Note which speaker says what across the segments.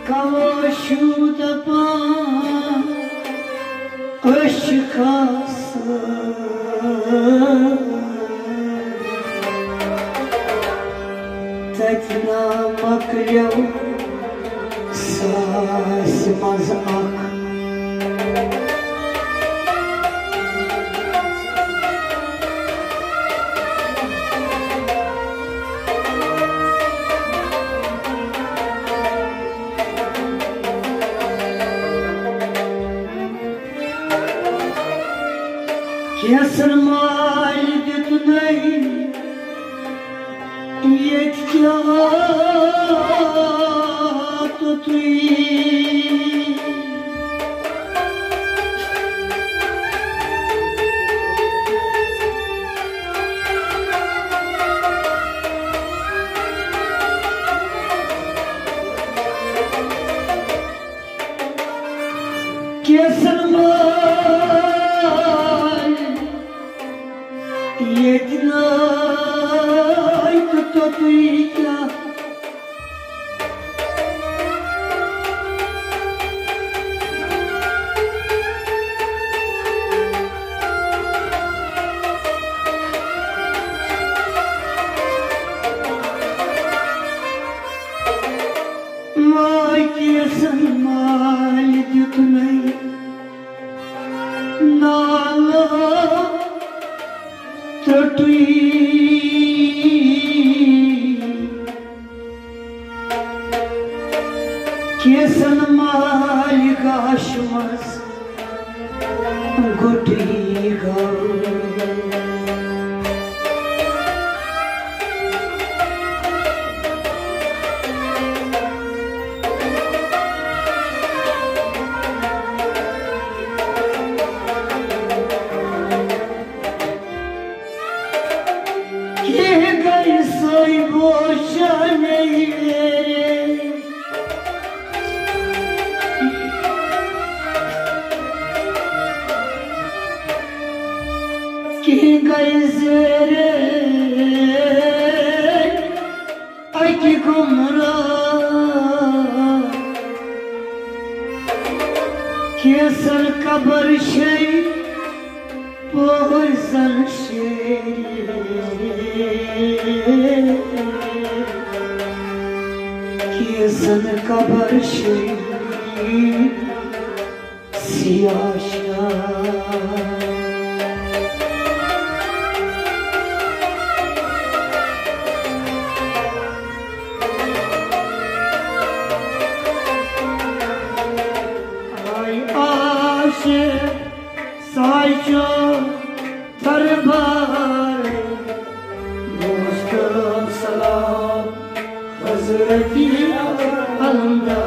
Speaker 1: Kavuşuda aşkası Tetna maklev sasmaz ak Kesir mal dütney yetki tutuy Kesir Yetna tuttuya May kesin mal tutmay Nala Tutui Kesan malik aşmaz Gutiga Soy boşa neylere Ki gayzere Ay ki gumrah Kesal kabar şey Boğazan şey Kesin kabar şey Siyaşa Ay aşık sayço Darbar Dostum salam Hazreti Alımda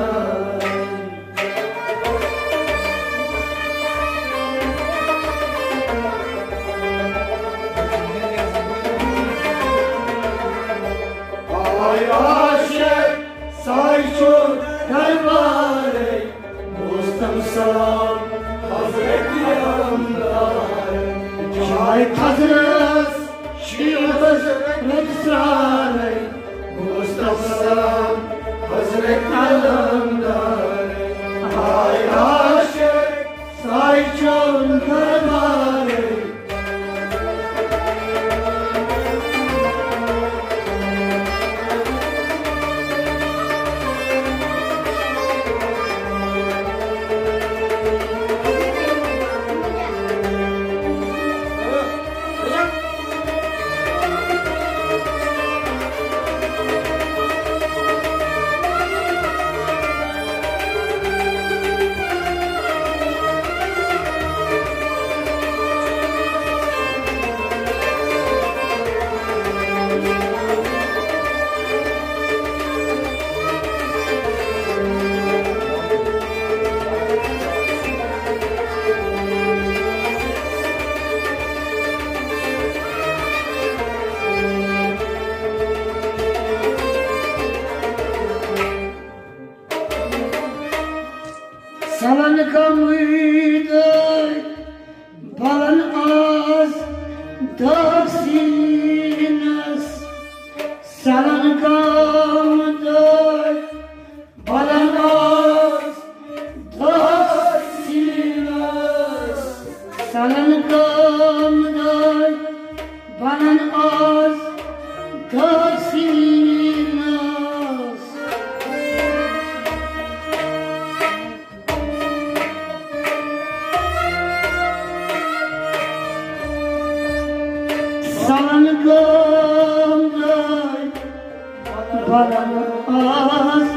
Speaker 1: Ay aşık sayço Darbar Dostum salam Hazreti Alımda Çay tazırız Şiirimiz Rıksarı Mustafa Hazreti Alımda Hay aşık Sayçın Darbarı Salan kamıydı, balan az, daksinas. Salan kamıydı, balan az. Sinas Salan Gomday Balan Az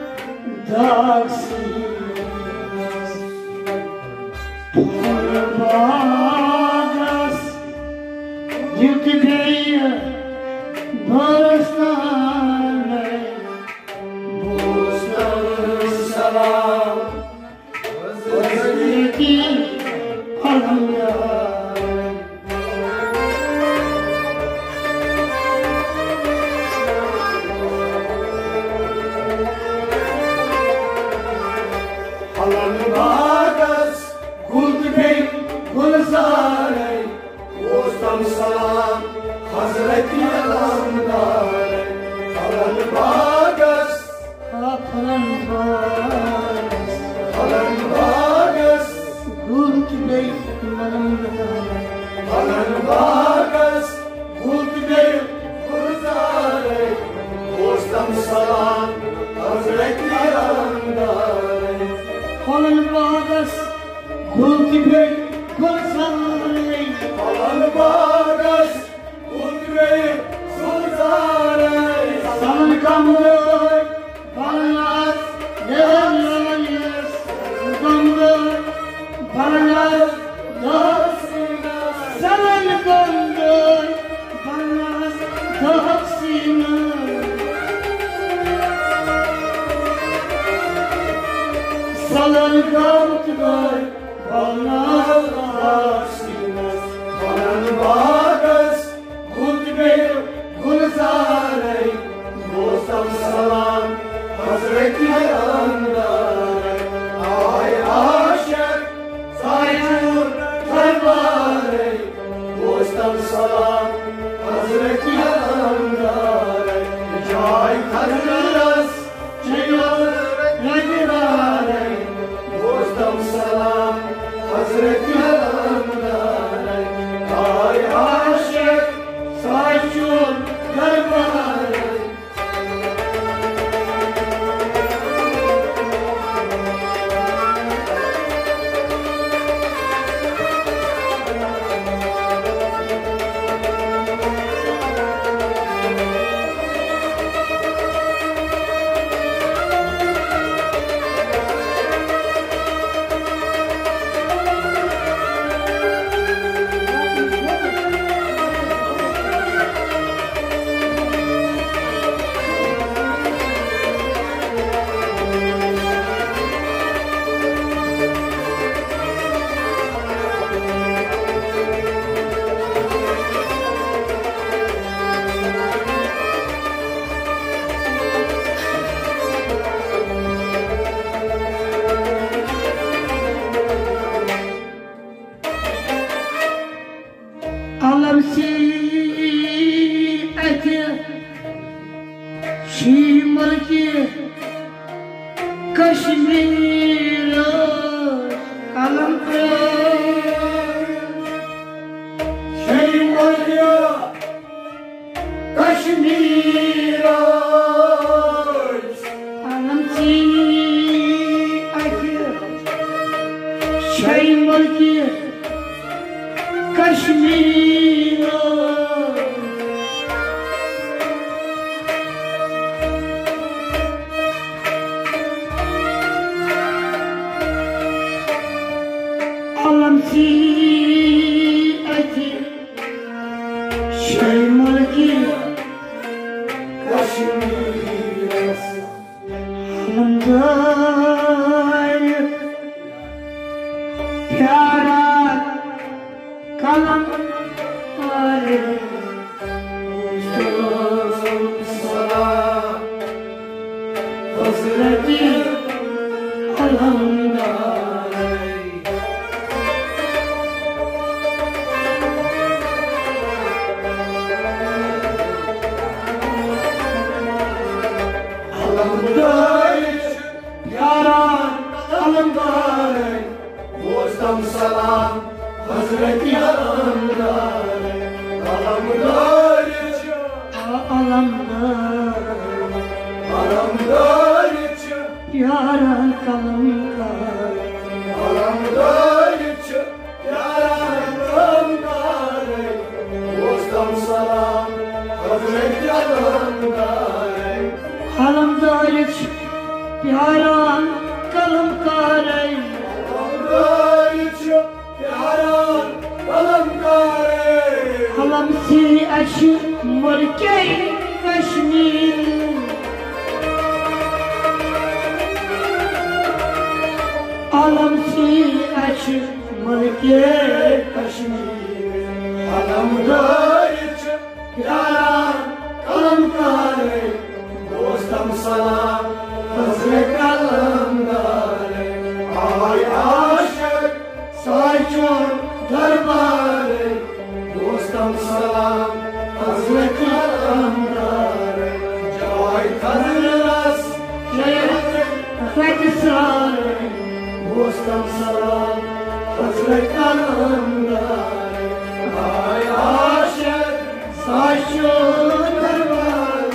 Speaker 1: Daksinas Purbagas Yutbeya Barastane Bustar Salam Hazreti Alamya
Speaker 2: Bagas, Gulbey, Gulzare, Ostam Salam, Hazreti Alamdare, Alan Bagas, Alan Bagas,
Speaker 1: Gulbey, Malamdare,
Speaker 2: Alan Bagas, Gulbey, Gulzare, Ostam Salam, Hazreti Alamdare.
Speaker 1: Alan Bagas, Gulbey, Gulzare,
Speaker 2: Alan Bagas, Gulbey, Gulzare,
Speaker 1: Salan Gamday, Balanaz, Yelayes, Gamday, Balanaz, Daksinas, Salan Gamday, Balanaz, Daksinas, Salan Gamday, Balanaz, Daksinas,
Speaker 2: Alan Bagas, Gulbey, Gulzare, Ostam Salam, Hazreti Alamdare, Ay Aşık, Sayur, Kalbare, Ostam Salam, Hazreti Alamdare, Cay Kadras, Ceyur, Negirare, Ostam Salam, Hazreti Alamdare, Ay Aşık, Sayur, Kalbare,
Speaker 1: Alam Siati, Shimalki, Kashmir, Alam
Speaker 2: Şeymalya, Kaşmir,
Speaker 1: Alam Siati, Shimalki, Kashmir, Alam Siati, Shimalki,
Speaker 2: Kaşmir,
Speaker 1: Alamdar, Pyara, Kalam,
Speaker 2: Salam,
Speaker 1: Hazreti Alamdar.
Speaker 2: Alamdar, Yaran, Alamdar, Ostam Salam, Hazreti Alamdar, Alamdar,
Speaker 1: kalamdar
Speaker 2: Kalamdar için
Speaker 1: yaran kalamdar
Speaker 2: Kalamdar için yaran kalamdar Dostum salam Hazreti kalamdar
Speaker 1: kalamdar yaran kalamdar
Speaker 2: Kalamdar için yaran kalamdar
Speaker 1: kalam si aşı morke Kashmir alam si aşı morke Kashmir
Speaker 2: Kalamdar için yaran kalamdar Dostum salam Hazret kalamdar Ay aşık saçın darbarı Dostum salam Hazret kalamdar Cay kazıras
Speaker 1: Fatisar
Speaker 2: Dostum salam Hazret kalamdar Ay aşık saçın darbarı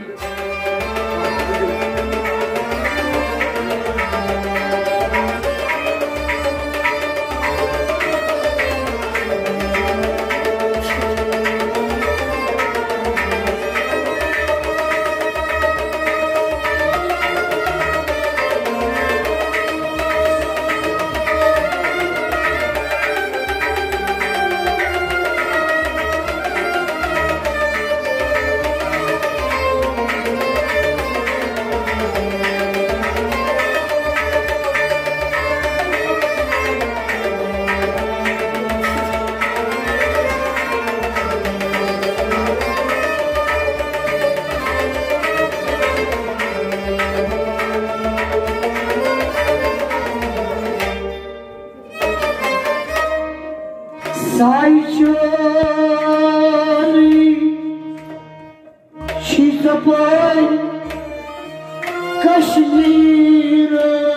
Speaker 1: Saicori Shitapai Kashmir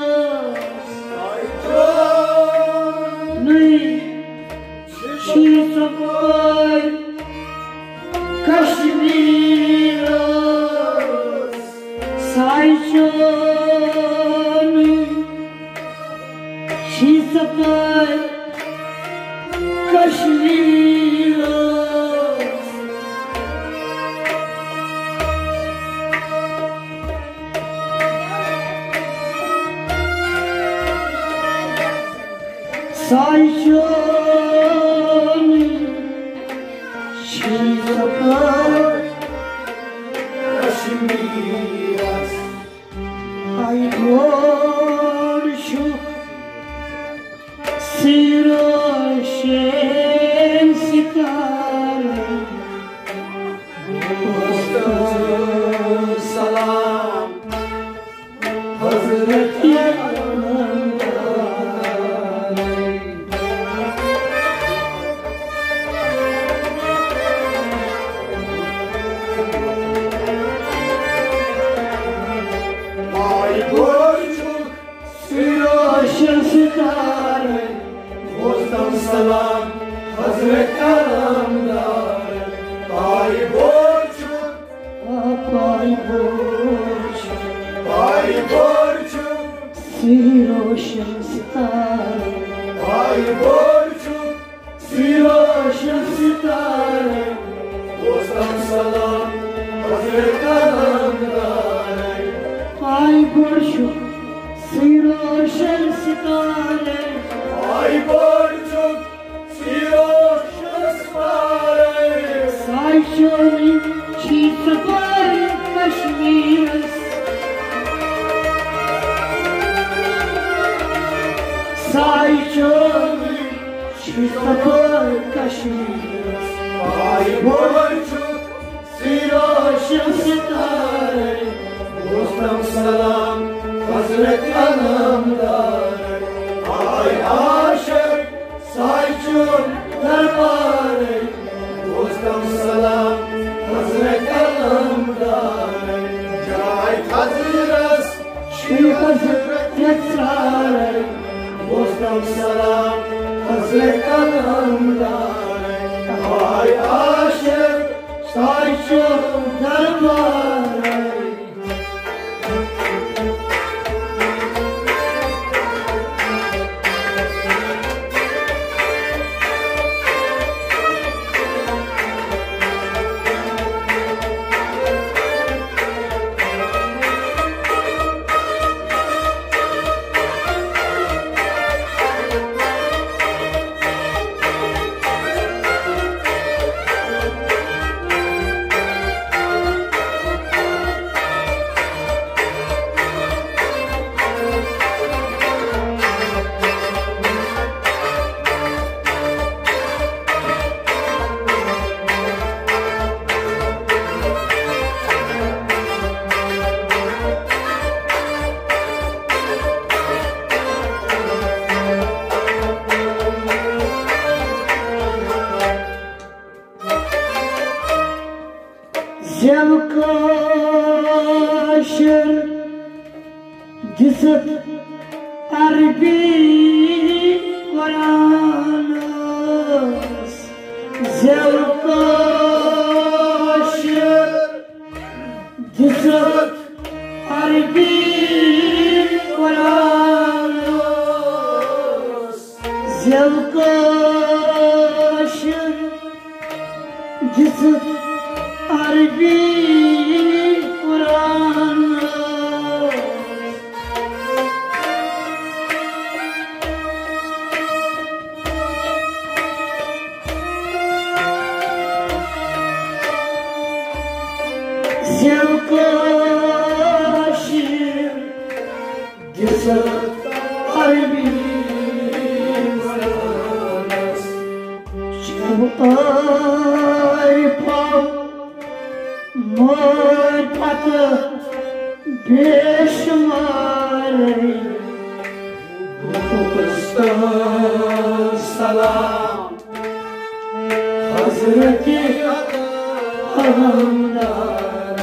Speaker 1: Shitapai Kashmir Saicori Shitapai Kashmir Saiconi Shitapai
Speaker 2: Kashmir
Speaker 1: Ay gorshuk Siroshen sitare
Speaker 2: Dostum salam Hazreti Ay boycuk
Speaker 1: Siroshen sitare
Speaker 2: Dostum salam Hazret kalamdar Ay boycuk
Speaker 1: Apay boş
Speaker 2: Ay boycuk
Speaker 1: Siroshen sitare
Speaker 2: Ay boycuk
Speaker 1: Siroshen sitare
Speaker 2: Dostum salam Hazret kalamdar
Speaker 1: Ay gorshuk Siroshen sitare
Speaker 2: Ay boycuk Siyoşasmare
Speaker 1: Saiconi Shitapai Kashmir Saiconi Shitapai Kashmir
Speaker 2: Ay boycuk
Speaker 1: Siroshen sitare
Speaker 2: Dostum salam Hazret kalamdar Ay aşık saçın darbarı Dostum salam Hazret kalamdar Cay kazıras
Speaker 1: Hazret Yetsare
Speaker 2: Dostum salam Hazret kalamdar Ay aşık साचो दरबार जब काशर जिसत अरबी कुरान जब काशर जिसत अरबी कुरान जब काशर जिसत अरबी कुरान जब काशिर जिसत अरबी कुरान जब आए पाओ मोर पत बेशुमार सलाम हजरत अहमदार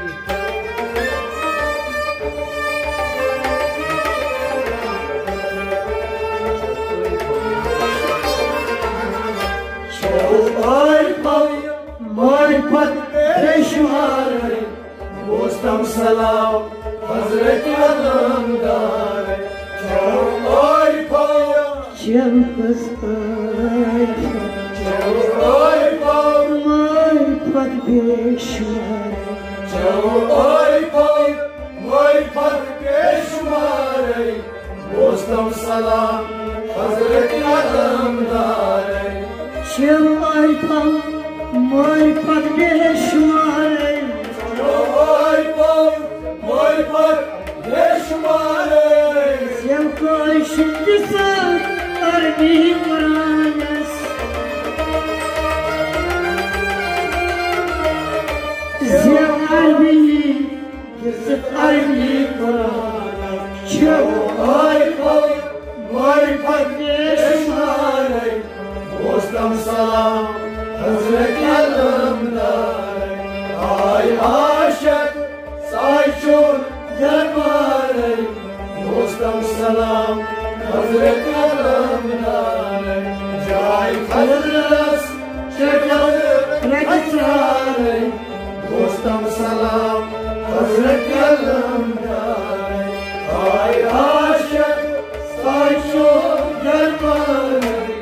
Speaker 2: मोर पत बेशुमार दोस्तम सलाम हजरत अहमदार ओय पाया जब ओय मोर पत बेशुमार ओय मोर पत बेशुमार दोस्तम सलाम हजरत अहमदार जब ओय मोर पत बेशुमार मोर पत बेशुमार जब कोई जिसत अरबी कुरान जब अरबी जिसत अरबी कुरान जब मोर पत बेशुमार दोस्तम सलाम हजरत अहमदार आय आशिक साचो दरबार दोस्तम सलाम हजरत अहमदार जाय खलस शक्ल रखसार दोस्तम सलाम हजरत अहमदार आय आशिक साचो दरबार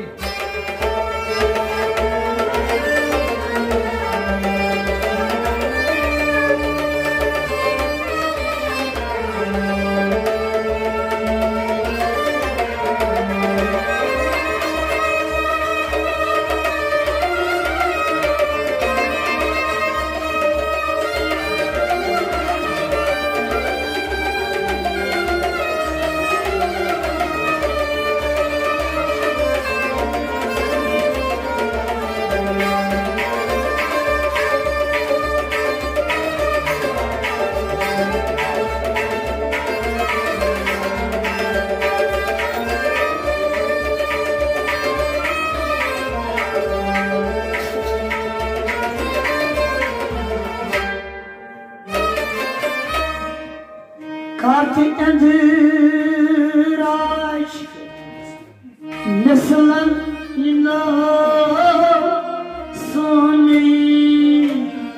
Speaker 2: Kartı endiraj Neslan ina soni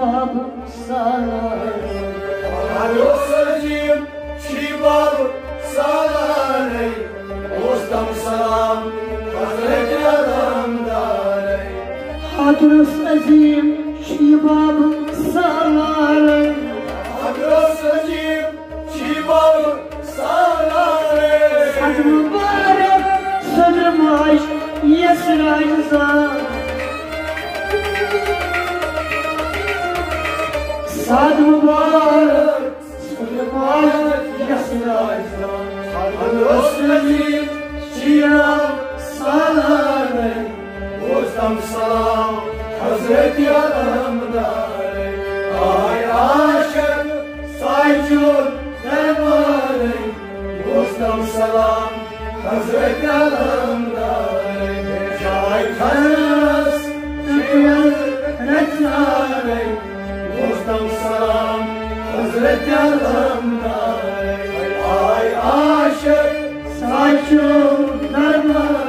Speaker 1: Şibab salare
Speaker 2: Arosacım şibab salare Ostam salam Hazreti Alamdare
Speaker 1: Hadros azim Şibab salare
Speaker 2: Arosacım şibab salare
Speaker 1: Sad mübarek sadrmaş yesrayza Sad mübarek sadrmaş yesrayza
Speaker 2: Arosacım şibab salare Ostam salam Hazreti Alamdare Ay aşık saycun dermane Ostam salam Hazreti Alamdare Çay karnas çiyan retnare Ostam salam Hazreti Alamdare Ay aşık saycun dermane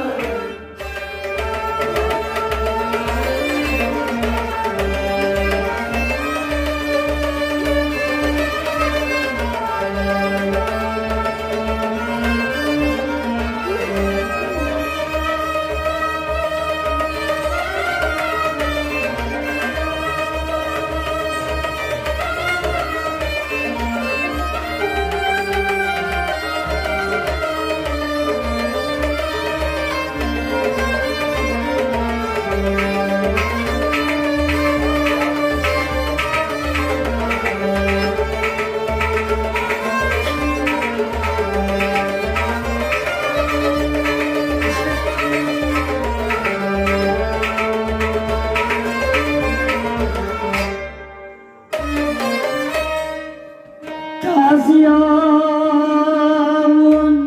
Speaker 1: Taziyamun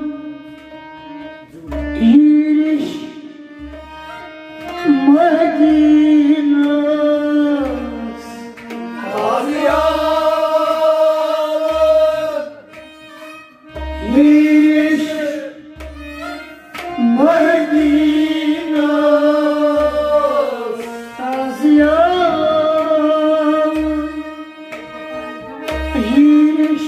Speaker 1: iriş Medinas
Speaker 2: Taziyamun iriş Medinas
Speaker 1: Taziyamun iriş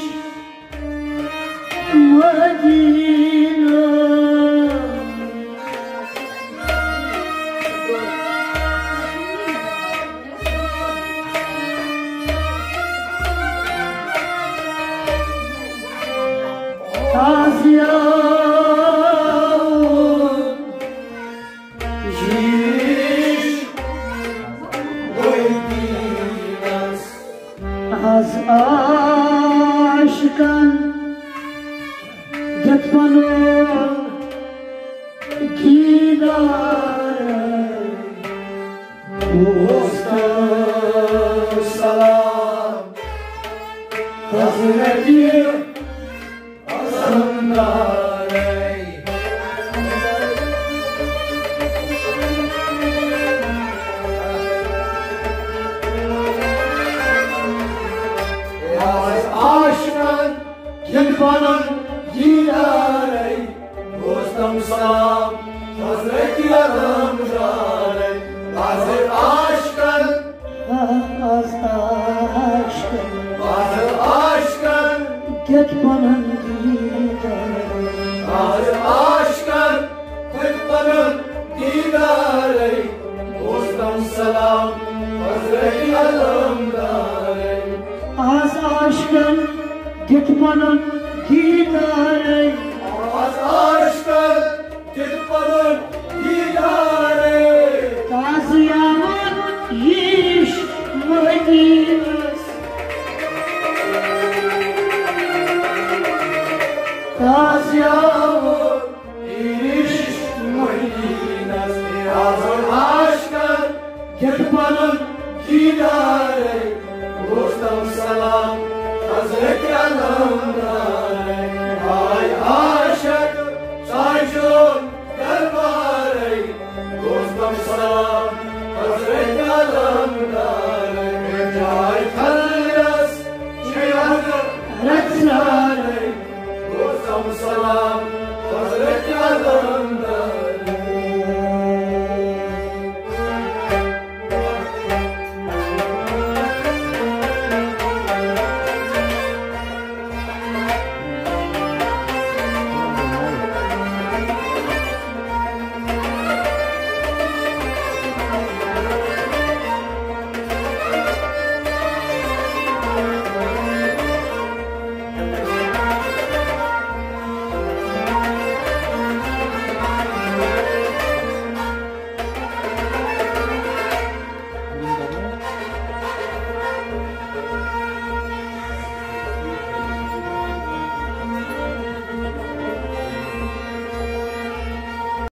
Speaker 1: Taziyamun
Speaker 2: iriş Medinas
Speaker 1: Az aşkın Gitmanın gidare
Speaker 2: Ostam salam Hazreti Alamdare Az aşkın gitmanın gidare Ostam salam Hazreti Alamdare Az aşkın
Speaker 1: Az aşkın
Speaker 2: Az aşkın
Speaker 1: Gitmanın gidare
Speaker 2: Az aşkın Gitmanın gidare Ostam salam Hazreti Alamdare
Speaker 1: Az aşkın Gitmanın gidare
Speaker 2: Az aşkın Gitmanın gidare
Speaker 1: Taziyamun iriş Medinas
Speaker 2: Taziyamun iriş Medinas Az aşkın Gitmanın gidare Ostam salam Hazreti Alamdare Ay aşık saycun dermare Ostam salam Hazreti Alamdare Çay karnas çiyan
Speaker 1: Retna